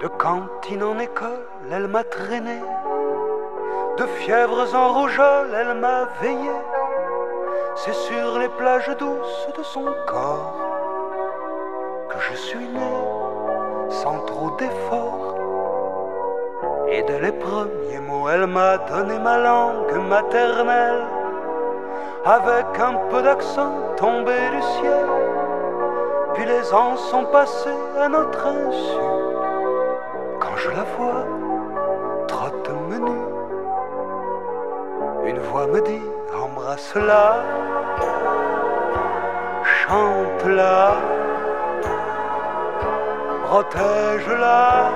De cantine en école, elle m'a traîné. De fièvres en rougeole, elle m'a veillé. C'est sur les plages douces de son corps que je suis né sans trop d'efforts. Et dès les premiers mots, elle m'a donné ma langue maternelle, avec un peu d'accent tombé du ciel. Puis les ans sont passés à notre insu. Quand je la vois, trotte menu, une voix me dit, embrasse-la, chante-la, protège-la.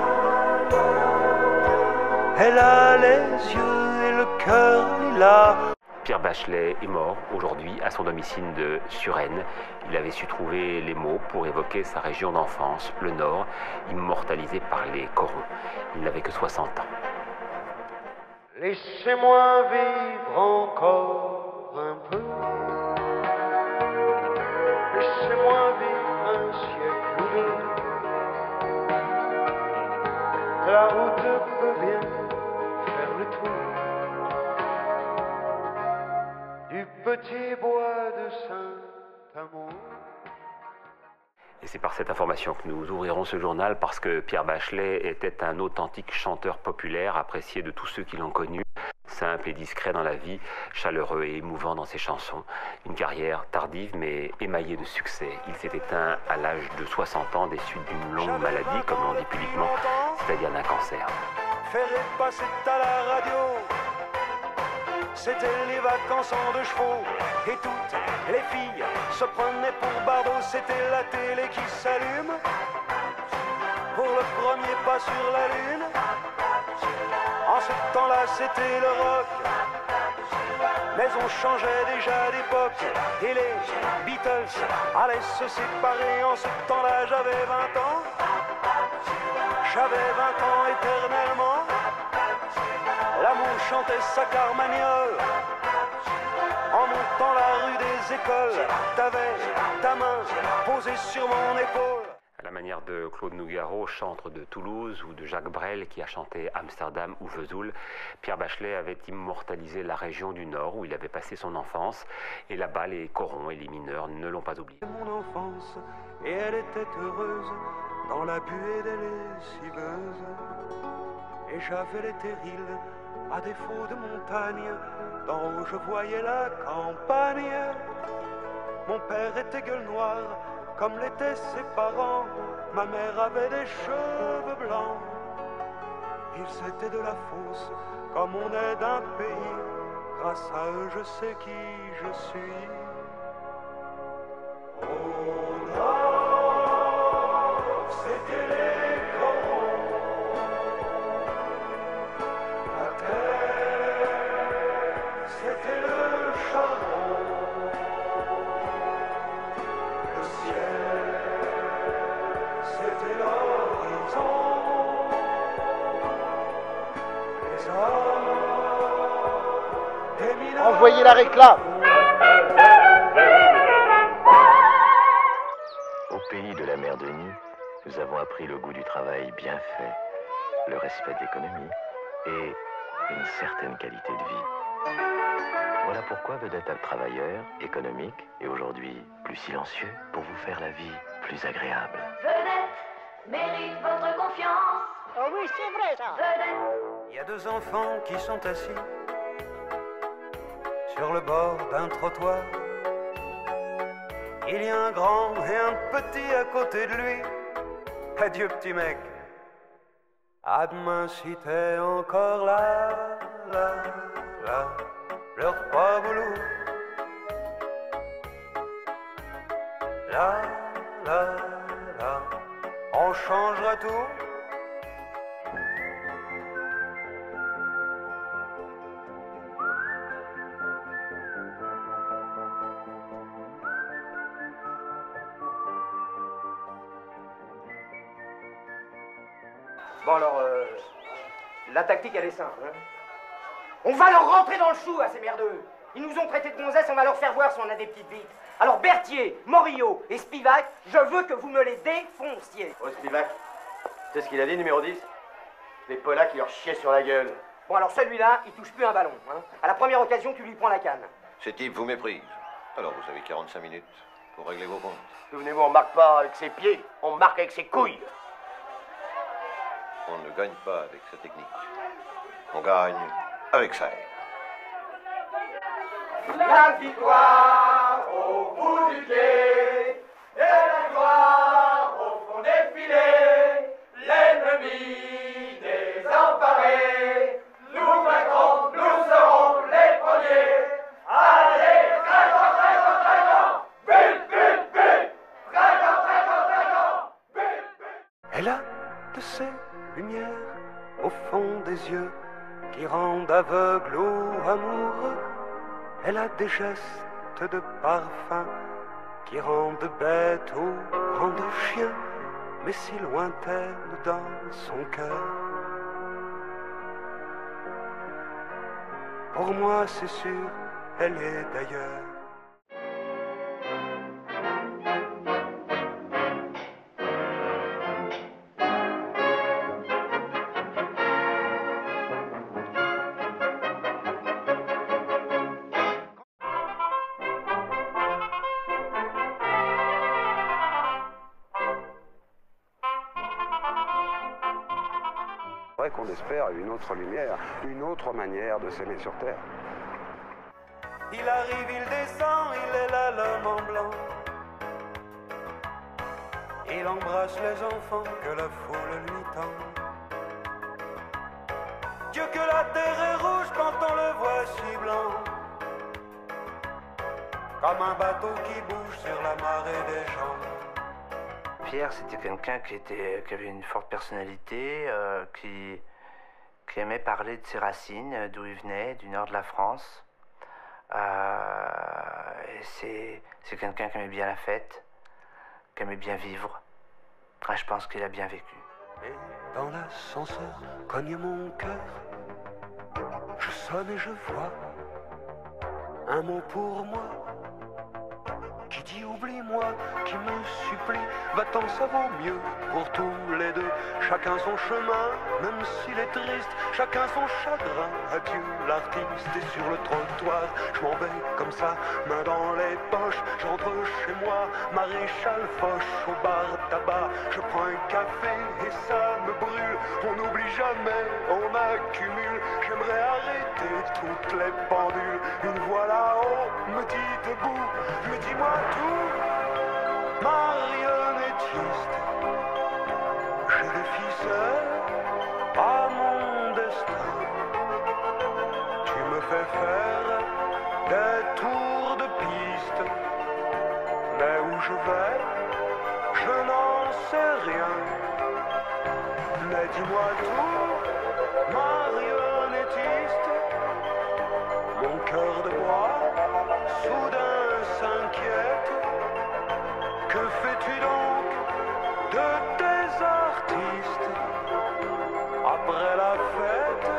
Elle a les yeux et le cœur lilas. Pierre Bachelet est mort aujourd'hui à son domicile de Suresnes. Il avait su trouver les mots pour évoquer sa région d'enfance, le Nord, immortalisé par les corons. Il n'avait que 60 ans. Laissez-moi vivre encore un peu. Laissez-moi vivre un siècle ou deux. La route peut bien faire le tour du petit bois de Saint-Amour. Et c'est par cette information que nous ouvrirons ce journal, parce que Pierre Bachelet était un authentique chanteur populaire, apprécié de tous ceux qui l'ont connu, simple et discret dans la vie, chaleureux et émouvant dans ses chansons. Une carrière tardive mais émaillée de succès. Il s'est éteint à l'âge de 60 ans des suites d'une longue maladie, comme on dit pudiquement, c'est-à-dire d'un cancer. Ferré passait à la radio. C'était les vacances en deux chevaux. Et toutes les filles se prenaient pour Bardot. C'était la télé qui s'allume pour le premier pas sur la lune. En ce temps-là, c'était le rock. Mais on changeait déjà d'époque. Et les Beatles allaient se séparer. En ce temps-là, j'avais 20 ans. J'avais 20 ans éternellement. L'amour chantait sa carmagnole. En montant la rue des écoles, t'avais ta main posée sur mon épaule. À la manière de Claude Nougaro, chantre de Toulouse, ou de Jacques Brel qui a chanté Amsterdam ou Vesoul, Pierre Bachelet avait immortalisé la région du Nord où il avait passé son enfance. Et là-bas, les corons et les mineurs ne l'ont pas oublié. Mon enfance, et elle était heureuse dans la buée des lessiveuses. Et j'avais les terrils, à défaut de montagne, d'en haut je voyais la campagne. Mon père était gueule noire, comme l'étaient ses parents. Ma mère avait des cheveux blancs. Ils étaient de la fosse, comme on est d'un pays. Grâce à eux je sais qui je suis. Au nord, c'était les corons. La terre, c'était le charbon. Le ciel, c'était l'horizon. Les hommes, des mineurs. Envoyez la réclame. Au pays de la mer de Nu, nous avons appris le goût du travail bien fait, le respect de l'économie et une certaine qualité de vie. Voilà pourquoi Vedette a le travailleur, économique et aujourd'hui plus silencieux, pour vous faire la vie plus agréable. Vedette mérite votre confiance. Oh oui, c'est vrai ça. Vedette. Il y a deux enfants qui sont assis sur le bord d'un trottoir. Il y a un grand et un petit à côté de lui. Adieu petit mec, à demain si t'es encore là, là, là. Pleure pas boulot. Là, là, là, on changera tout. Bon alors, la tactique elle est simple. Hein. On va leur rentrer dans le chou à ces merdeux. Ils nous ont traités de gonzesses, on va leur faire voir si on a des petites bites. Alors Berthier, Morillo et Spivak, je veux que vous me les défonciez. Oh Spivak, C'est ce qu'il a dit, numéro 10? Les Polaces qui leur chiaient sur la gueule. Bon, alors celui-là, il touche plus un ballon. Hein. À la première occasion, tu lui prends la canne. Ce type vous méprise. Alors vous avez 45 minutes pour régler vos comptes. Souvenez-vous, on marque pas avec ses pieds, on marque avec ses couilles. On ne gagne pas avec sa technique. On gagne avec ça. La victoire au bout du pied, et la gloire au fond des filets, l'ennemi désemparé, nous vaincrons, nous serons les premiers. Allez, Dragon, Dragon, Dragon, but, but, but, Dragon, Dragon, Dragon, but, but. Elle a de ces lumières au fond des yeux qui rendent aveugle ou amoureux. Elle a des gestes de parfum qui rendent bête ou rendent chien, mais si lointaine dans son cœur. Pour moi, c'est sûr, elle est d'ailleurs. C'est vrai qu'on espère une autre lumière, une autre manière de s'aimer sur Terre. Il arrive, il descend, il est là l'homme en blanc. Il embrasse les enfants que la foule lui tend. Dieu que la terre est rouge quand on le voit si blanc. Comme un bateau qui bouge sur la marée des gens. Pierre, c'était quelqu'un qui avait une forte personnalité, qui aimait parler de ses racines, d'où il venait, du nord de la France. Et c'est quelqu'un qui aimait bien la fête, qui aimait bien vivre. Je pense qu'il a bien vécu. Et dans l'ascenseur cogne mon cœur. Je sonne et je vois un mot pour moi. Qui dit oublie-moi, qui me supplie, va-t'en, ça vaut mieux pour tous les deux. Chacun son chemin, même s'il est triste, chacun son chagrin. Adieu l'artiste, et sur le trottoir, je m'en vais comme ça, main dans les poches. J'entre chez moi, maréchal Foch, au bar tabac. Je prends un café et ça me brûle. On n'oublie jamais, on accumule. J'aimerais arrêter toutes les pendules. Une voix là-haut me dit debout, me dis-moi tout, marionnettiste. J'ai des ficelles à mon destin. Tu me fais faire des tours de piste, mais où je vais, je n'en sais rien. Mais dis-moi tout, marionnettiste. Mon cœur de bois, soudain s'inquiète. Que fais-tu donc de tes artistes après la fête?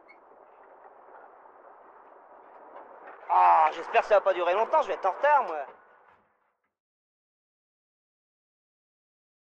Ah, j'espère que ça va pas durer longtemps, je vais être en retard, moi.